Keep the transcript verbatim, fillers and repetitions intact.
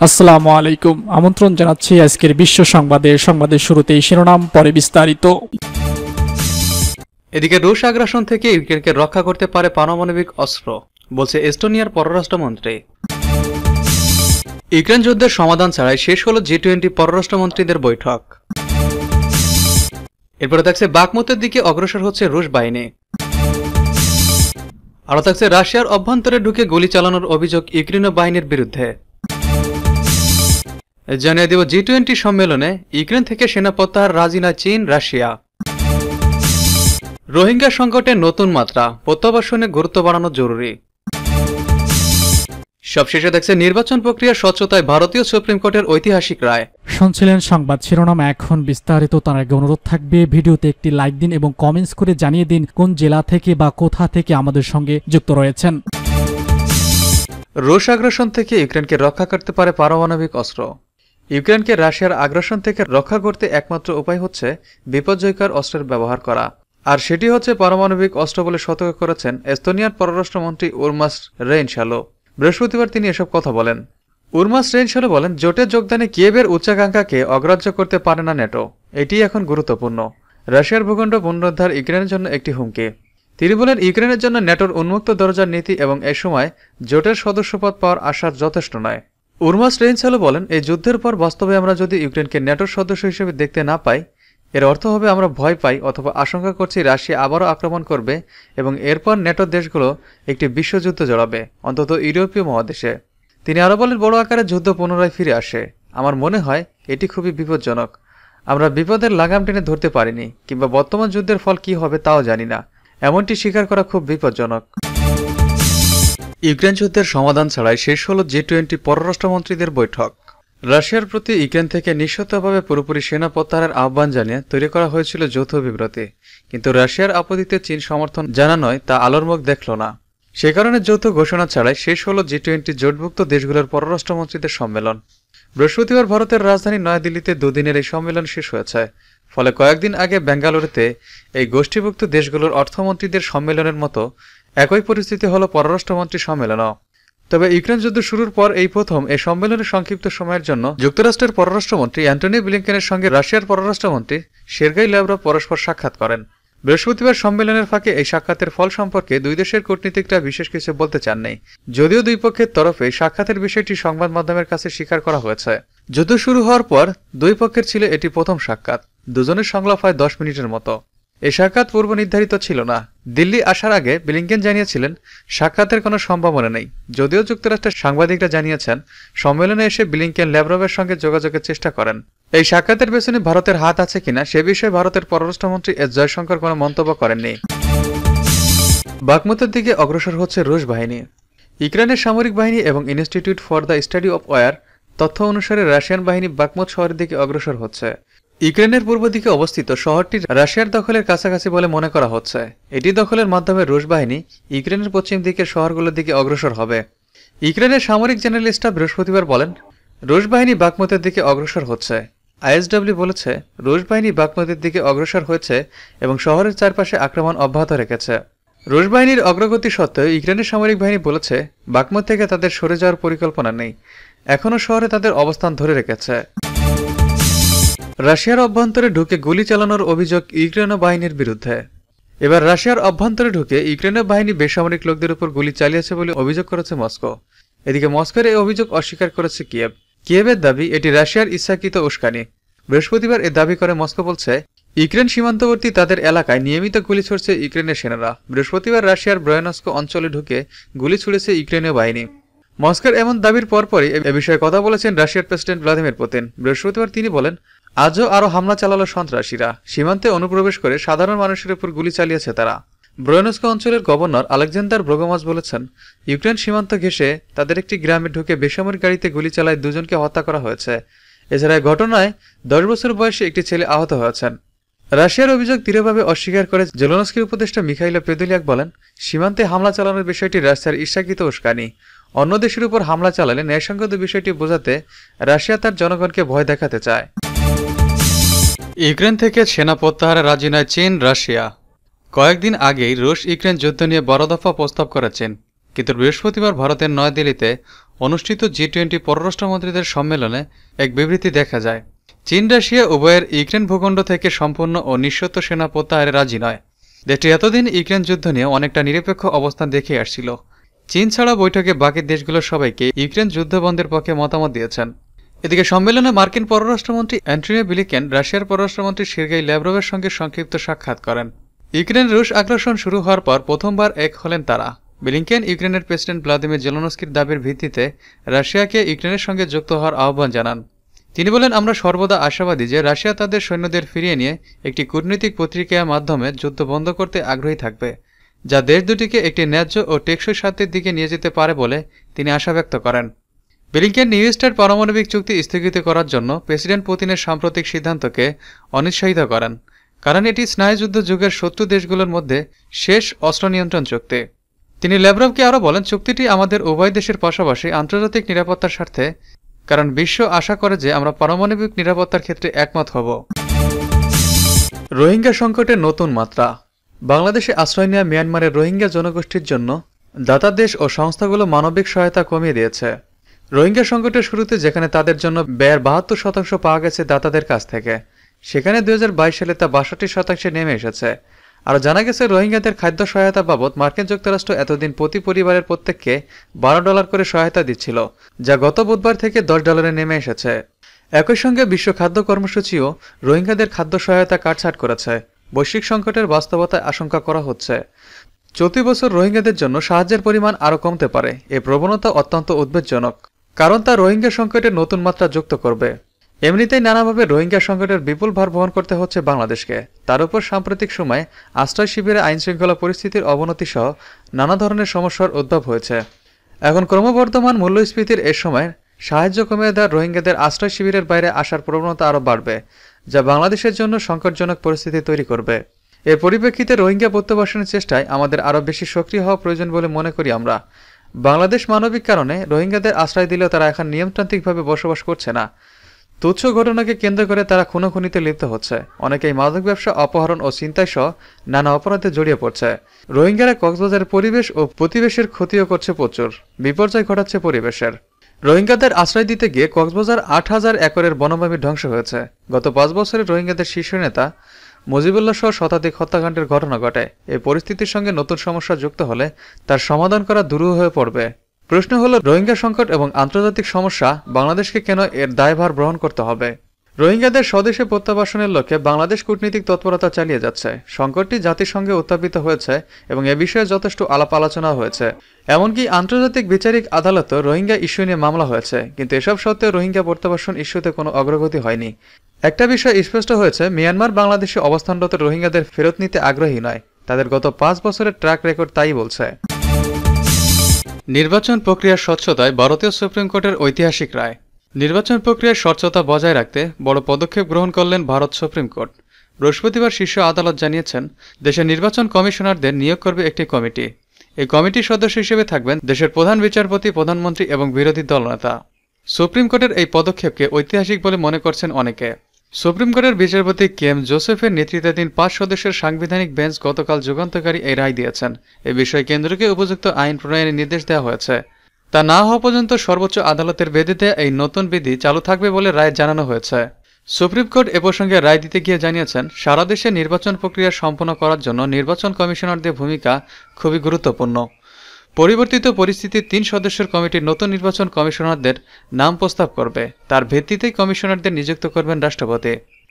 আসসালামু আলাইকুম। আমন্ত্রণ জানাচ্ছি আজকের বিশ্ব সংবাদে। সংবাদের শুরুতেই শিরোনাম, পরে বিস্তারিত। এদিকে রুশ আগ্রাসন থেকে ইউক্রেনকে রক্ষা করতে পারে পারমাণবিক অস্ত্র, বলছে এস্তোনিয়ার পররাষ্ট্রমন্ত্রী। ইউক্রেন যুদ্ধের সমাধান ছাড়াই শেষ হলো জি টোয়েন্টি পররাষ্ট্রমন্ত্রীদের বৈঠক। এরপরে থাকছে বাকমুতের দিকে অগ্রসর হচ্ছে রুশ বাহিনী। আরও থাকছে রাশিয়ার অভ্যন্তরে ঢুকে গুলি চালানোর অভিযোগ ইউক্রেনীয় বাহিনীর বিরুদ্ধে। জানিয়ে দেব জি টোয়েন্টি সম্মেলনে ইউক্রেন থেকে সেনা প্রত্যাহার রাজি নয় চীন রাশিয়া। রোহিঙ্গা সংকটের নতুন মাত্রা, প্রত্যাবাসনে গুরুত্ব বাড়ানো জরুরি। সবশেষে দেখছে নির্বাচন প্রক্রিয়া স্বচ্ছতায় ভারতীয় সুপ্রিম কোর্টের ঐতিহাসিক রায়। শুনছিলেন সংবাদ শিরোনাম, এখন বিস্তারিত। তার আগে অনুরোধ থাকবে ভিডিওতে একটি লাইক দিন এবং কমেন্টস করে জানিয়ে দিন কোন জেলা থেকে বা কোথা থেকে আমাদের সঙ্গে যুক্ত রয়েছেন। রুশ আগ্রাসন থেকে ইউক্রেনকে রক্ষা করতে পারে পারমাণবিক অস্ত্র। ইউক্রেনকে রাশিয়ার আগ্রাসন থেকে রক্ষা করতে একমাত্র উপায় হচ্ছে বিপর্যয়কর অস্ত্রের ব্যবহার করা, আর সেটি হচ্ছে পারমাণবিক অস্ত্র বলে সতর্ক করেছেন এস্তোনিয়ার পররাষ্ট্রমন্ত্রী উরমাস রেইনশালো। বৃহস্পতিবার তিনি এসব কথা বলেন। উরমাস রেইনশালো বলেন, জোটের যোগদানে কিয়েভের উচ্চাকাঙ্ক্ষাকে অগ্রাহ্য করতে পারে না ন্যাটো, এটি এখন গুরুত্বপূর্ণ। রাশিয়ার ভূখণ্ড পুনরুদ্ধার ইউক্রেনের জন্য একটি হুমকি। তিনি বলেন, ইউক্রেনের জন্য ন্যাটোর উন্মুক্ত দরজার নীতি এবং এ সময় জোটের সদস্যপদ পাওয়ার আশা যথেষ্ট নয়। উরমাস রেইনশালো বলেন, এই যুদ্ধের পর বাস্তবে আমরা যদি ইউক্রেনকে ন্যাটোর সদস্য হিসেবে দেখতে না পাই, এর অর্থ হবে আমরা ভয় পাই অথবা আশঙ্কা করছি রাশিয়া আবারও আক্রমণ করবে এবং এরপর ন্যাটোর দেশগুলো একটি বিশ্বযুদ্ধ জড়াবে, অন্তত ইউরোপীয় মহাদেশে। তিনি আরও বলেন, বড় আকারের যুদ্ধ পুনরায় ফিরে আসে। আমার মনে হয় এটি খুবই বিপজ্জনক। আমরা বিপদের লাগাম টেনে ধরতে পারিনি, কিংবা বর্তমান যুদ্ধের ফল কি হবে তাও জানি না। এমনটি স্বীকার করা খুব বিপজ্জনক। ইউক্রেন যুদ্ধের সমাধান ছাড়াই শেষ হল জি টোয়েন্টি পররাষ্ট্রমন্ত্রীদের বৈঠক। রাশিয়ার প্রতি ইউক্রেন থেকে নিঃশর্তভাবে পুরোপুরি সেনা প্রত্যাহারের আহ্বান জানিয়ে তৈরি করা হয়েছিল যৌথ বিবৃতি, কিন্তু রাশিয়ার আপত্তিতে চীন সমর্থন জানানোয় তা আলোর মুখ দেখল না। সে কারণে যৌথ ঘোষণা ছাড়াই শেষ হল জি টোয়েন্টি জোটভুক্ত দেশগুলোর পররাষ্ট্রমন্ত্রীদের সম্মেলন। বৃহস্পতিবার ভারতের রাজধানী নয়াদিল্লিতে দুদিনের এই সম্মেলন শেষ হয়েছে। ফলে কয়েকদিন আগে বেঙ্গালুরুতে এই গোষ্ঠীভুক্ত দেশগুলোর অর্থমন্ত্রীদের সম্মেলনের মতো একই পরিস্থিতি হল পররাষ্ট্রমন্ত্রী সম্মেলনও। তবে ইউক্রেন যুদ্ধ শুরুর পর এই প্রথম এই সম্মেলনের সংক্ষিপ্ত সময়ের জন্য যুক্তরাষ্ট্রের পররাষ্ট্রমন্ত্রী অ্যান্টনি ব্লিংকেনের সঙ্গে রাশিয়ার পররাষ্ট্রমন্ত্রী সের্গেই ল্যাভরভ পরস্পর সাক্ষাৎ করেন। বৃহস্পতিবার সম্মেলনের ফাঁকে এই সাক্ষাতের ফল সম্পর্কে দুই দেশের কূটনীতিকরা বিশেষ কিছু বলতে চাননি, যদিও দুই পক্ষের তরফে সাক্ষাতের বিষয়টি সংবাদ মাধ্যমের কাছে স্বীকার করা হয়েছে। যুদ্ধ শুরু হওয়ার পর দুই পক্ষের ছিল এটি প্রথম সাক্ষাৎ। দুজনের সংলাপ হয় দশ মিনিটের মতো। এই সাক্ষাৎ পূর্ব নির্ধারিত ছিল না। দিল্লি আসার আগে ব্লিংকেন জানিয়েছিলেন সাক্ষাতের কোনো সম্ভাবনা নেই, যদিও যুক্তরাষ্ট্রের সাংবাদিকরা জানিয়েছেন সম্মেলনে এসে ব্লিংকেন ল্যাভরভের সঙ্গে যোগাযোগের চেষ্টা করেন। এই সাক্ষাতের পেছনে ভারতের হাত আছে কিনা সে বিষয়ে ভারতের পররাষ্ট্রমন্ত্রী এস জয়শঙ্কর কোনো মন্তব্য করেননি। বাকমুতের দিকে অগ্রসর হচ্ছে রুশ বাহিনী। ইউক্রেনের সামরিক বাহিনী এবং institute for the study of war তথ্য অনুসারে রাশিয়ান বাহিনী বাকমুত শহরের দিকে অগ্রসর হচ্ছে। ইউক্রেনের পূর্ব দিকে অবস্থিত শহরটি রাশিয়ার দখলের কাছাকাছি বলে মনে করা হচ্ছে। এটি দখলের মাধ্যমে রুশ বাহিনী ইউক্রেনের পশ্চিম দিকের শহরগুলোর দিকে অগ্রসর হবে। ইউক্রেনের সামরিক জেনারেল স্টাফ বৃহস্পতিবার বলেন, রুশ বাহিনী বাকমুতের দিকে অগ্রসর হচ্ছে। আইএসডব্লিউ বলেছে, রুশ বাহিনী বাকমুতের দিকে অগ্রসর হয়েছে এবং শহরের চারপাশে আক্রমণ অব্যাহত রেখেছে। রুশ বাহিনীর অগ্রগতি সত্ত্বেও ইউক্রেনের সামরিক বাহিনী বলেছে বাকমুত থেকে তাদের সরে যাওয়ার পরিকল্পনা নেই, এখনও শহরে তাদের অবস্থান ধরে রেখেছে। রাশিয়ার অভ্যন্তরে ঢুকে গুলি চালানোর অভিযোগ ইউক্রেনীয় বাহিনীর বিরুদ্ধে। এবার রাশিয়ার অভ্যন্তরে ঢুকে ইউক্রেনীয় বাহিনী বেসামরিক লোকদের উপর গুলি চালিয়েছে বলে অভিযোগ করেছে মস্কো। এদিকে মস্কোর এই অভিযোগ অস্বীকার করেছে কিয়েভ। কিয়েভের দাবি এটি রাশিয়ার ইচ্ছাকৃত উস্কানি। বৃহস্পতিবার এ দাবি করে মস্কো বলছে, ইউক্রেন সীমান্তবর্তী তাদের এলাকায় নিয়মিত গুলি ছুড়ছে ইউক্রেনের সেনারা। বৃহস্পতিবার রাশিয়ার ব্রয়ানস্ক অঞ্চলে ঢুকে গুলি ছুড়েছে ইউক্রেনীয় বাহিনী। মস্কোর এমন দাবির পরপরই এ বিষয়ে কথা বলেছেন রাশিয়ার প্রেসিডেন্ট ভ্লাদিমির পুতিন। বৃহস্পতিবার তিনি বলেন, আজও আরও হামলা চালালো সন্ত্রাসীরা। সীমান্তে অনুপ্রবেশ করে সাধারণ মানুষের উপর গুলি চালিয়েছে তারা। ব্রয়ানস্ক অঞ্চলের গভর্নর আলেকজান্ডার ব্রোগোমাস বলেছেন, ইউক্রেন সীমান্ত ঘেঁষে তাদের একটি গ্রামে ঢুকে বেসামরিক গাড়িতে গুলি চালায় দুজনকে হত্যা করা হয়েছে। এছাড়া ঘটনায় দশ বছর বয়সী একটি ছেলে আহত হয়েছেন। রাশিয়ার অভিযোগ দৃঢ়ভাবে অস্বীকার করে জেলেনস্কির উপদেষ্টা মিখাইল পেদুলিয়াক বলেন, সীমান্তে হামলা চালানোর বিষয়টি রাশিয়ার ইচ্ছাকৃত উস্কানি। অন্য দেশের উপর হামলা চালালে ন্যায়সঙ্গত বিষয়টি বোঝাতে রাশিয়া তার জনগণকে ভয় দেখাতে চায়। ইউক্রেন থেকে সেনা প্রত্যাহারে রাজি নয় চীন রাশিয়া। কয়েকদিন আগেই রুশ ইউক্রেন যুদ্ধ নিয়ে বড় দফা প্রস্তাব করেছেন। কিন্তু বৃহস্পতিবার ভারতের নয়াদিল্লিতে অনুষ্ঠিত জি টোয়েন্টি পররাষ্ট্রমন্ত্রীদের সম্মেলনে এক বিবৃতি দেখা যায়। চীন রাশিয়া উভয়ের ইউক্রেন ভূখণ্ড থেকে সম্পূর্ণ ও নিঃশর্ত সেনা প্রত্যাহারে রাজি নয়। দেশটি এতদিন ইউক্রেন যুদ্ধ নিয়ে অনেকটা নিরপেক্ষ অবস্থান দেখে আসছিল। চীন ছাড়া বৈঠকে বাকি দেশগুলোর সবাইকে ইউক্রেন যুদ্ধ বন্ধের পক্ষে মতামত দিয়েছেন। এদিকে সম্মেলনে মার্কিন পররাষ্ট্রমন্ত্রী অ্যান্টনি ব্লিংকেন রাশিয়ার পররাষ্ট্রমন্ত্রী সের্গেই ল্যাভরভের সঙ্গে সংক্ষিপ্ত সাক্ষাৎ করেন। ইউক্রেন রুশ আগ্রাসন শুরু হওয়ার পর প্রথমবার এক হলেন তারা। ব্লিংকেন ইউক্রেনের প্রেসিডেন্ট ভ্লাদিমির জেলেনস্কির দাবির ভিত্তিতে রাশিয়াকে ইউক্রেনের সঙ্গে যুক্ত হওয়ার আহ্বান জানান। তিনি বলেন, আমরা সর্বদা আশাবাদী যে রাশিয়া তাদের সৈন্যদের ফিরিয়ে নিয়ে একটি কূটনৈতিক প্রতিক্রিয়ার মাধ্যমে যুদ্ধ বন্ধ করতে আগ্রহী থাকবে, যা দেশ দুটিকে একটি ন্যায্য ও টেকসই স্বার্থের দিকে নিয়ে যেতে পারে বলে তিনি আশা ব্যক্ত করেন। ব্লিংকেন নিউ স্টার্ট পারমাণবিক চুক্তি স্থগিত করার জন্য প্রেসিডেন্ট পুতিনের সাম্প্রতিক সিদ্ধান্তকে অনিৎসাহিত করেন, কারণ এটি স্নায়ুযুদ্ধ যুগের শত্রু দেশগুলোর মধ্যে শেষ অস্ত্র নিয়ন্ত্রণ চুক্তি। তিনি ল্যাভরভকে আরও বলেন, চুক্তিটি আমাদের উভয় দেশের পাশাপাশি আন্তর্জাতিক নিরাপত্তার স্বার্থে, কারণ বিশ্ব আশা করে যে আমরা পারমাণবিক নিরাপত্তার ক্ষেত্রে একমত হব। রোহিঙ্গা সংকটের নতুন মাত্রা। বাংলাদেশে আশ্রয় নেওয়া মিয়ানমারের রোহিঙ্গা জনগোষ্ঠীর জন্য দাতা দেশ ও সংস্থাগুলো মানবিক সহায়তা কমিয়ে দিয়েছে। রোহিঙ্গা সংকটের শুরুতে যেখানে তাদের জন্য ব্যয়ের বাহাত্তর শতাংশ পাওয়া গেছে দাতাদের কাছ থেকে, সেখানে দুই হাজার বাইশ সালে তা বাষট্টি শতাংশে নেমে এসেছে। আরও জানা গেছে, রোহিঙ্গাদের খাদ্য সহায়তা বাবদ মার্কিন যুক্তরাষ্ট্র এতদিন প্রতি পরিবারের প্রত্যেককে বারো ডলার করে সহায়তা দিচ্ছিল, যা গত বুধবার থেকে দশ ডলারে নেমে এসেছে। একই সঙ্গে বিশ্ব খাদ্য কর্মসূচিও রোহিঙ্গাদের খাদ্য সহায়তা কাটছাঁট করেছে। বৈশ্বিক সংকটের বাস্তবতায় আশঙ্কা করা হচ্ছে চলতি বছর রোহিঙ্গাদের জন্য সাহায্যের পরিমাণ আরও কমতে পারে। এ প্রবণতা অত্যন্ত উদ্বেগজনক, কারণ তা রোহিঙ্গা সংকটের নতুন মাত্রা যুক্ত করবে। এমনিতেই নানাভাবে রোহিঙ্গা সংকটের বিপুল ভার বহন করতে হচ্ছে বাংলাদেশকে। তার উপর সাম্প্রতিক সময়ে আশ্রয় শিবিরে আইনশৃঙ্খলা পরিস্থিতির অবনতি সহ নানা ধরনের সমস্যার উদ্ভব হয়েছে। এখন ক্রমবর্ধমান মূল্যস্ফীতির এ সময় সাহায্য কমিয়ে দেওয়া রোহিঙ্গাদের আশ্রয় শিবিরের বাইরে আসার প্রবণতা আরও বাড়বে, যা বাংলাদেশের জন্য সংকটজনক পরিস্থিতি তৈরি করবে। এর পরিপ্রেক্ষিতে রোহিঙ্গা প্রত্যাবাসনের চেষ্টায় আমাদের আরও বেশি সক্রিয় হওয়া প্রয়োজন বলে মনে করি আমরা। বাংলাদেশ মানবিক কারণে রোহিঙ্গাদের আশ্রয় দিলেও তারা এখন নিয়মতান্ত্রিকভাবে বসবাস করছে না। তুচ্ছ ঘটনাকে কেন্দ্র করে তারা খুনোখুনিতে লিপ্ত হচ্ছে। অনেকেই মাদক ব্যবসা, অপহরণ ও ছিনতাই সহ নানা অপরাধে জড়িয়ে পড়ছে। রোহিঙ্গারা কক্সবাজারের পরিবেশ ও প্রতিবেশের ক্ষতিও করছে প্রচুর, বিপর্যয় ঘটাচ্ছে পরিবেশের। রোহিঙ্গাদের আশ্রয় দিতে গিয়ে কক্সবাজার আট হাজার একরের বনভূমি ধ্বংস হয়েছে। গত পাঁচ বছরে রোহিঙ্গাদের শীর্ষ নেতা মুজিবুল্লাহ সহ শতাধিক হত্যাকাণ্ডের ঘটনা ঘটে। এই পরিস্থিতির সঙ্গে নতুন সমস্যা যুক্ত হলে তার সমাধান করা দুরূহ হয়ে পড়বে। প্রশ্ন হলো, রোহিঙ্গা সংকট এবং আন্তর্জাতিক সমস্যা বাংলাদেশকে কেন এর দায়ভার গ্রহণ করতে হবে? রোহিঙ্গাদের স্বদেশে প্রত্যাবাসনের লক্ষ্যে বাংলাদেশ কূটনীতিক তৎপরতা চালিয়ে যাচ্ছে। সংকটটি জাতিসংঘে উত্থাপিত হয়েছে এবং এ বিষয়ে যথেষ্ট আলাপ আলোচনা হয়েছে। এমনকি আন্তর্জাতিক বিচারিক আদালতেও রোহিঙ্গা ইস্যু নিয়ে মামলা হয়েছে, কিন্তু এসব সত্ত্বেও রোহিঙ্গা প্রত্যাবাসন ইস্যুতে কোনো অগ্রগতি হয়নি। একটা বিষয় স্পষ্ট হয়েছে, মিয়ানমার বাংলাদেশে অবস্থানরত রোহিঙ্গাদের ফেরত নিতে আগ্রহী নয়। তাদের গত পাঁচ বছরের ট্র্যাক রেকর্ড তাই বলছে। নির্বাচন প্রক্রিয়ার স্বচ্ছতায় ভারতীয় সুপ্রিম কোর্টের ঐতিহাসিক রায়। নির্বাচন প্রক্রিয়ার স্বচ্ছতা বজায় রাখতে বড় পদক্ষেপ গ্রহণ করলেন ভারত সুপ্রিম কোর্ট। বৃহস্পতিবার শীর্ষ আদালত জানিয়েছেন, দেশের নির্বাচন কমিশনারদের নিয়োগ করবে একটি কমিটি। এই কমিটির সদস্য হিসেবে থাকবেন দেশের প্রধান বিচারপতি, প্রধানমন্ত্রী এবং বিরোধী দলনেতা। সুপ্রিম কোর্টের এই পদক্ষেপকে ঐতিহাসিক বলে মনে করছেন অনেকে। সুপ্রিম কোর্টের বিচারপতি কে এম জোসেফের নেতৃত্বাধীন পাঁচ সদস্যের সাংবিধানিক বেঞ্চ গতকাল যুগান্তকারী এই রায় দিয়েছেন। এ বিষয়ে কেন্দ্রকে উপযুক্ত আইন প্রণয়নের নির্দেশ দেওয়া হয়েছে। তা না হওয়া পর্যন্ত সর্বোচ্চ আদালতের বেঁধে দেয়া এই নতুন বিধি চালু থাকবে বলে রায় জানানো হয়েছে। সুপ্রিম কোর্ট এ প্রসঙ্গে রায় দিতে গিয়ে জানিয়েছেন, সারা দেশে নির্বাচন প্রক্রিয়া সম্পন্ন করার জন্য নির্বাচন কমিশনারদের ভূমিকা খুবই গুরুত্বপূর্ণ। পরিবর্তিত পরিস্থিতির তিন সদস্যের কমিটির নতুন নির্বাচন কমিশনারদের নাম প্রস্তাব করবে। তার ভিত্তিতেই কমিশনারদের নিযুক্ত করবেন রাষ্ট্রপতি।